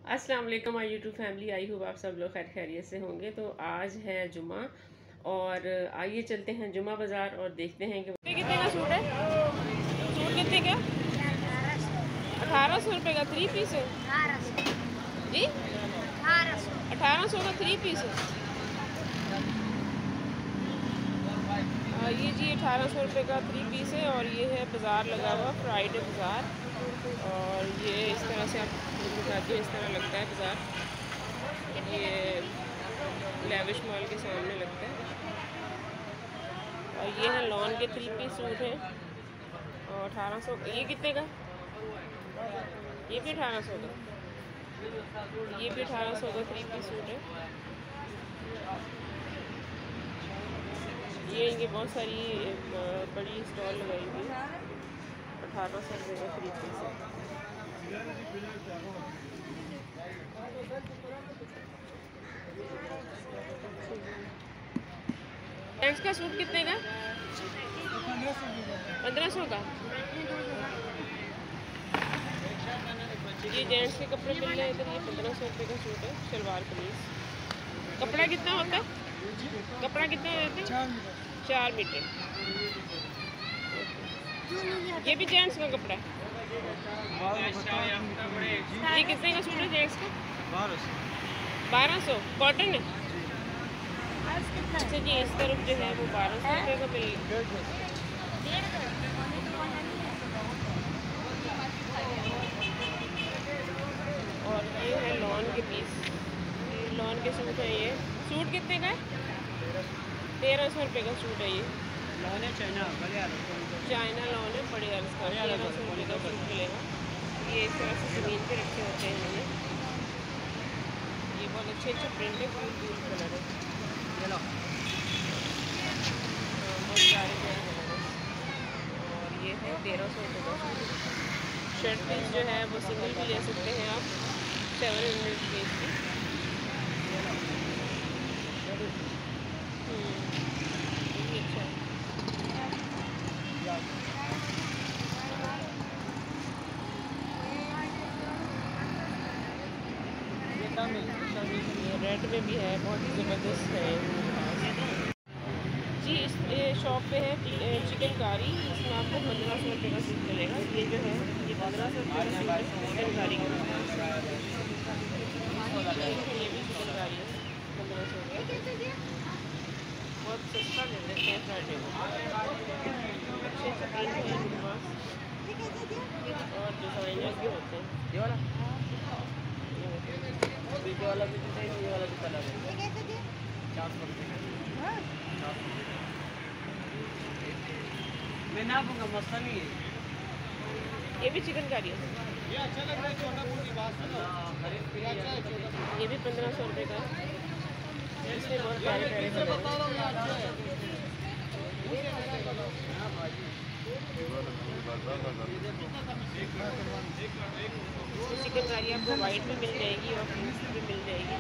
अस्सलाम वालेकुम my YouTube family. I hope आप सब लोग खैर खैरियत से होंगे। तो आज है जुमा और आइए चलते हैं जुमा बाज़ार और देखते हैं कि कितने का सूट है। सूट कितने का? 1800 रुपये का 3 पीस है जी। 1800 का 3 पीस है। ये जी 1800 रुपये का 3 पीस है और ये है बाज़ार लगा हुआ फ्राइडे बाज़ार। और ये इस तरह से आप दिखाते हैं, इस तरह लगता है बाज़ार। ये लेविश मॉल के सामने लगता है। और ये है लॉन के 3 पीस सूट है और 1800। ये कितने का? ये भी 1800 का। ये भी 1800 का 3 पीस सूट है। ये इनकी बहुत सारी बड़ी स्टॉल लगाई हुई है। 1800 रुपये का 3 पीस है। जेंट्स का सूट कितने का? 1500 का। ये जेंट्स के कपड़े मिल रहे हैं इधर। ये 1500 रुपये का सूट है, शलवार कमीज। कपड़ा कितना होता है? कपड़ा कितना देते हैं? 4 मीटर। ये भी जेंट्स का कपड़ा है। ये कितने का सूट है जेंट्स का? 1200। कॉटन है। अच्छा जी, इस तरफ जो है वो 1200 रुपये का मिल गया। और ये है लॉन के पीस। लॉन के सूट है। ये सूट कितने का है? 1300 रुपये का सूट है। ये चाइना लॉन है, बड़े अर्ज का। 1300 रुपये का सूट मिलेगा। ये इस तरह से ज़मीन पे रखे होते हैं इन्होंने। ये बहुत अच्छे अच्छे प्रिंट है, फूल कलर है। बहुत सारे कलर है। और ये है 1300 रुपये का सूट। शर्ट पीस जो है वो सिंगल भी ले सकते हैं आप, 700 रुपीज़ की। अच्छा ये रेड में भी है, बहुत ही ज़बरदस्त है जी। इस शॉप पे है चिकन कारी। इसमें आपको 1500 रुपये का सूट मिलेगा। ये जो है ये 1500 रुपये का सूट है चिकन कारी का। ये भी चिकन कारी है 1500 रुपये। बहुत सस्ता दे देते हैं फ्राइडे को। अच्छे अच्छे प्रिंट हैं इनके पास और डिज़ाइनर भी होते हैं। ये वाला भी डिज़ाइन, ये वाला भी कलर है। 400 रुपये मैं ना दूँगा, मसला नहीं है। ये भी चिकन कारी है। ये अच्छा लग रहा है। छोटा पूरी बात सुनो, ये भी 1500 रुपये का। इसमें बहुत प्यारे प्यारे कलर हैं। चिकन कारी आपको वाइट में मिल जाएगी और ब्लू में मिल जाएगी।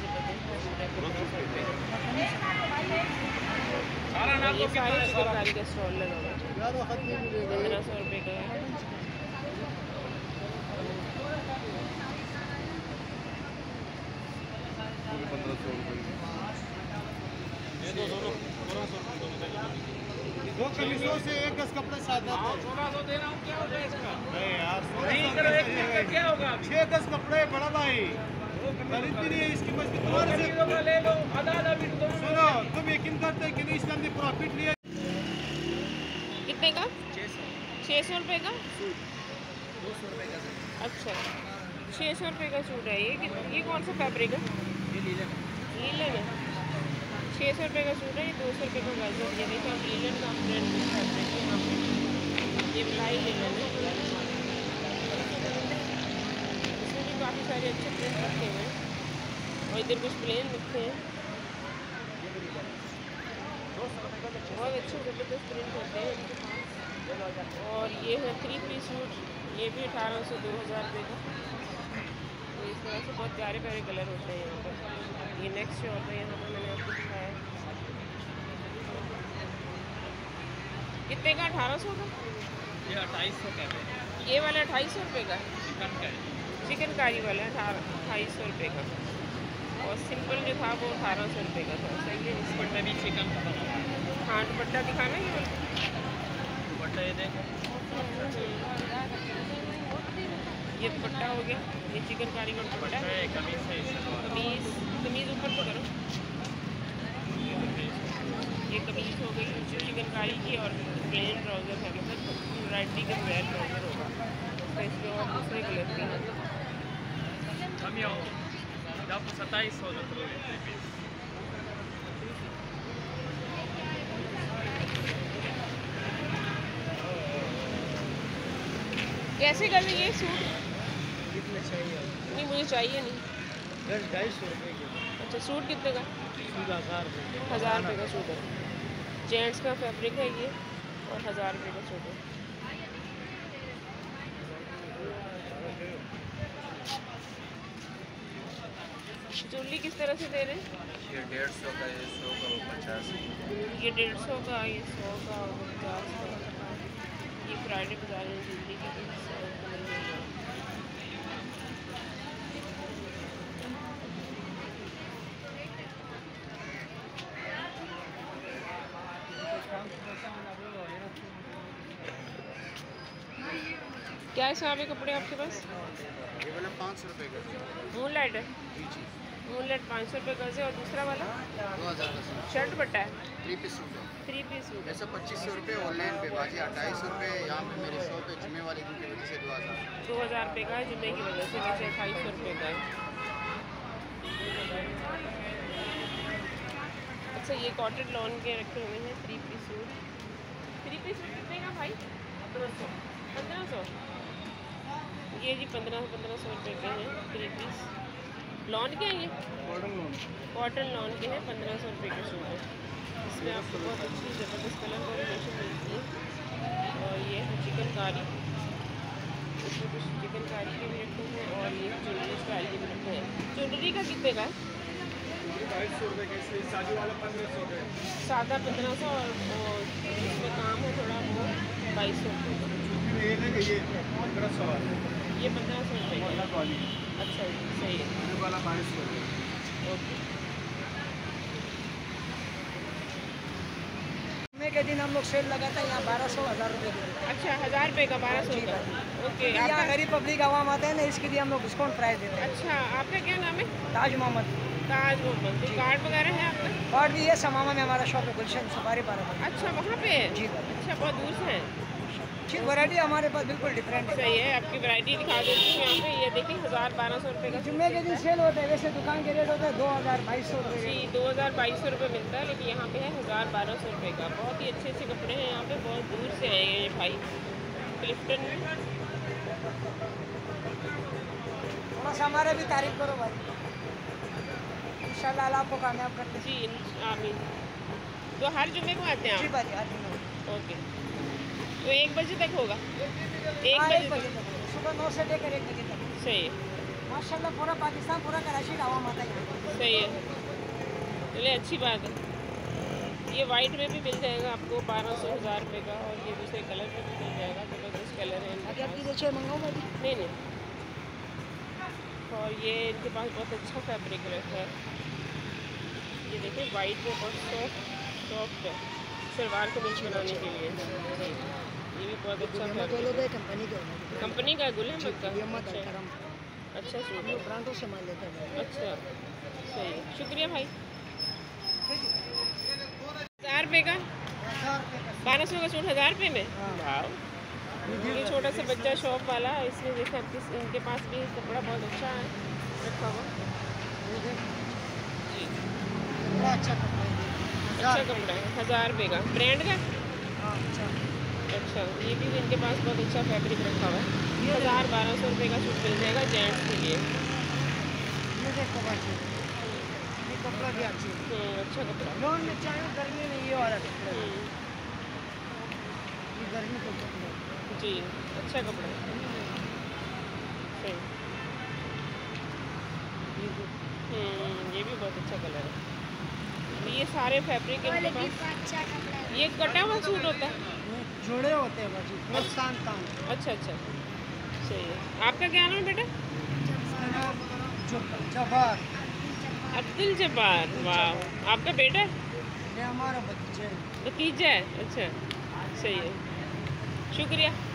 ये सारे चिकन कारी का स्टॉल लगा हुआ है। 1500 रुपये का है। दो कमीजों से एक गज कपड़ा सादा है। 1600 दे रहा हूँ, क्या हो जाए इसका? नहीं यार, नहीं करो, एक क्या होगा? 6 गज कपड़े है बड़ा भाई। खरीद भी नहीं है इसकी मस्ती। तुम्हारे से ले लो, आधा बिट दो। सुनो, तुम यकीन करते कि नहीं इसका हमने प्रॉफिट लिया। कितने का? 600 रुपये का सूट। 200 रुपये का। अच्छा, 600 रुपये का सूट है। ये कौन सा फैब्रिक है? लीलन है। 600 रुपये का सूट है। ये 200 रुपये का गज है। ये देखो आप, लीलन का प्रिंट फैब्रिक है यहाँ पे। ये मलाई लीलन है। इसमें भी काफ़ी सारे अच्छे प्रिंट रखे हुए हैं और इधर कुछ प्लेन रखे हैं। बहुत अच्छे ज़बरदस्त प्रिंट होते हैं इनके पास। और ये है 3 पीस सूट। ये भी 1800 2000 रुपये का। तो इस तरह से बहुत प्यारे प्यारे कलर होते हैं यहाँ पर। ये नेक्स्ट शॉप है, यहाँ पर मैंने आपको दिखाया। कितने का? 1800 का। ये 2800 का है। ये वाला 2800 रुपये का है। चिकन का है। चिकनकारी वाला है 2800 रुपये का, और सिंपल जो था वो 1800 रुपये का था। सही है। दुपट्टा भी चिकन का बना हुआ है। हाँ दुपट्टा दिखाना ये वाला। दुपट्टा ये देखो, ये दुपट्टा हो गया, ये चिकनकारी का दुपट्टा है। कमीज है, कमीज़ कमीज़ ऊपर तो करो, ये कमीज़ हो गई चिकनकारी की, और प्लेन ट्राउज़र है, मतलब वैरायटी का ब्लैक ट्राउज़र होगा। तो इसके और दूसरे कलर के हैं। हम ये आपको 2700 पीस। कैसे कर रही है सूट? कितने चाहिए? नहीं मुझे चाहिए नहीं। 250 रुपये की। अच्छा सूट कितने का? सूट 1000 रुपये। 1000 रुपये का सूट है। जेंट्स का फैब्रिक है ये, और 1000 रुपये का सूट है। चुल्ली किस तरह से दे रहे हैं? ये 150 का, ये 100 का, वो 50। ये 150 का, ये 100 का, और 50 का। ये फ्राइडे बाजार में चुल्ली की 100 का मिल जाएगा। क्या हिसाब है कपड़े आपके पास? ये वाला 500 रुपये का। मून लाइट है, मून लाइट 500 रुपये गज है, और दूसरा वाला 2000 का शर्ट बट्टा है, 3 पीस सूट है। 3 पीस सूट है। ऐसा 2500 रुपये ऑनलाइन पे, बाजी 2800 रुपये यहाँ पे मेरे शॉप पे जुम्मे वाले दिन की वजह से 2000। 2000 रुपये का है, जुम्मे की वजह से वैसे 2800 रुपये का है। अच्छा ये कॉटन लॉन के रखे हुए हैं 3 पीस सूट। 3 पीस सूट कितने का भाई? 1500। ये जी 1500 रुपये के हैं 3 पीस। लॉन के हैं ये? कॉटन लॉन के हैं, 1500 रुपये के सूट है। इसमें आपको बहुत अच्छी ज़बरदस्त कलर कॉम्बिनेशन मिलती है। और ये है चिकनकारी, इसमें कुछ चिकनकारी के भी रखे हैं, और ये ज्वेलरी स्टाइल के भी रखे हैं। ज्वेलरी का कितने का है? 250 रुपये के, साजू वाला 1500 रुपये। सादा 1500, और इसमें काम है थोड़ा वो 2200 रुपये। ये 1500 वाला, ये 1500 रुपये का है। अच्छा जी सही है। ये वाला 2200 रुपये। ओके। जुम्मे के दिन हम लोग सेल लगाते हैं, यहाँ 1200 1000 रुपये की। अच्छा 1000 रुपये का 1200 का। ओके। यहाँ आपका गरीब पब्लिक आवाम आते हैं ना, इसके लिए हम लोग डिस्काउंट प्राइस देते हैं। अच्छा आपका क्या नाम है? ताज मोहम्मद। ताज मोहम्मद। कोई कार्ड वगैरह है आपका? और भी ये समामा में हमारा शॉप है, गुलशन सफारी पार्क में। अच्छा वहाँ पे है? जी अच्छा बहुत दूर से हैं। ठीक, वैरायटी हमारे पास बिल्कुल डिफरेंट है। सही है, आपकी वैरायटी दिखा देती हूँ यहाँ पे। ये देखिए 1000-1200 रुपये का जुम्मे के दिन सेल होते हैं, वैसे दुकान के रेट होते हैं 2200 रुपये। जी 2200 रुपये मिलता है, लेकिन यहाँ पे है 1000-1200 रुपये का। बहुत ही अच्छे अच्छे कपड़े हैं यहाँ पे, बहुत दूर से आए हैं ये भाई क्लिफ्टन में। थोड़ा सा हमारे भी तारीफ करो भाई, इंशाल्लाह आपको कामयाब करते हैं। जी आमीन। तो हर जुम्मे को आते हैं जी आप? भाई आज दिन ओके, तो 1 बजे तक होगा? 1 हाँ, बजे 1 बजे तक? तक, सुबह 9 से लेकर 1 बजे तक। सही है, माशाल्लाह पूरा पाकिस्तान, पूरा कराची का आवाम आता है यहाँ। सही है, चलिए अच्छी बात है। ये वाइट में भी मिल जाएगा आपको 1200-1000 रुपये का, और ये दूसरे कलर में भी मिल जाएगा, ज़बरदस्त कलर है आगे आपकी इनके देखिए मंगाओ भाई। पास। नहीं और ये इनके पास बहुत अच्छा फैब्रिक रखा है। ये देखिए वाइट में बहुत सॉफ्ट है, सलवार कमीज बनाने के लिए। ये भी बहुत अच्छा फैब्रिक है। कंपनी के कंपनी का गुल है का? अच्छा अच्छा सूट है। ब्रांडों से माल लेते हैं। अच्छा सही है, शुक्रिया भाई। 1000 रुपये का 1200 का सूट 1000 रुपये में? वाह, ये छोटा सा बच्चा शॉप वाला, इसमें देखा इनके पास भी कपड़ा बहुत अच्छा है रखा हुआ। जी बड़ा अच्छा कपड़ा है, अच्छा कपड़ा है, 1000 रुपये का, ब्रांड का? हाँ अच्छा। अच्छा ये भी इनके पास बहुत अच्छा फैब्रिक रखा हुआ है। 1000-1200 रुपये का सूट मिल जाएगा जेंट्स के लिए। ये देखो भाई, ये कपड़ा भी अच्छी है, अच्छा कपड़ा। लॉन में चाहे गर्मी में ये वाला कपड़ा है। ये गर्मी को कपड़ा है। जी अच्छा कपड़ा है, सही। ये भी बहुत अच्छा कलर है। ये सारे फैब्रिक इनके पास। ये कटा हुआ सूट होता है? जोड़े होते हैं बाजी, बहुत शान काम। अच्छा अच्छा सही है। आपका क्या नाम है बेटा? जब्बार। अब्दुल जब्बार, वाह। आपका बेटा? ये हमारा बच्चे। भतीजा है, अच्छा, सही है, शुक्रिया।